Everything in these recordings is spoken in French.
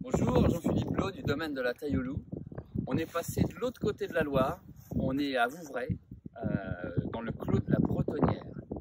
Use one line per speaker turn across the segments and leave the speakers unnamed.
Bonjour, Jean-Philippe Blot du domaine de la Taille au Loup. On est passé de l'autre côté de la Loire, on est à Vouvray, dans le clos de la Bretonnière.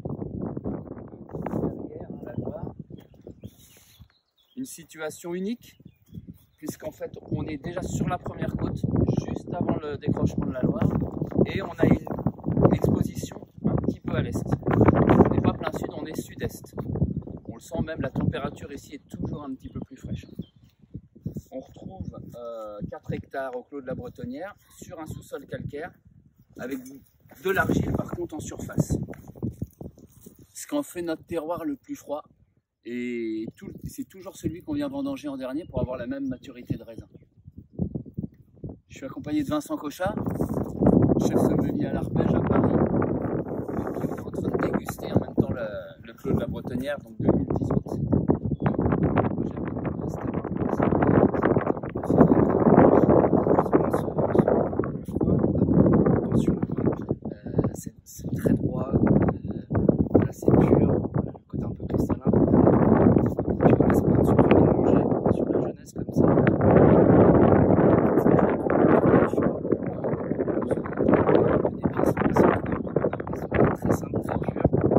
Derrière la Loire, une situation unique, puisqu'en fait on est déjà sur la première côte, juste avant le décrochement de la Loire, et on a une exposition un petit peu à l'est. On n'est pas plein sud, on est sud-est. On le sent même, la température ici est toujours un petit peu plus fraîche. On retrouve 4 hectares au clos de la Bretonnière sur un sous-sol calcaire avec de l'argile par contre en surface. Ce qu'en fait notre terroir le plus froid, et c'est toujours celui qu'on vient vendanger en dernier pour avoir la même maturité de raisin. Je suis accompagné de Vincent Cochat, chef sommelier à l'Arpège à Paris, qui est en train de déguster en même temps le clos de la Bretonnière, donc 2018.
C'est très droit, là c'est pur, le côté un peu cristallin. Je ne laisse pas surtout mélanger sur la jeunesse comme ça. Très simple, très pur.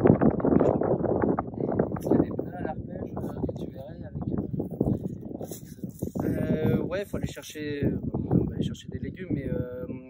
Il y a des plats à l'arpège que tu verrais avec
Ouais, il faut aller chercher des légumes, mais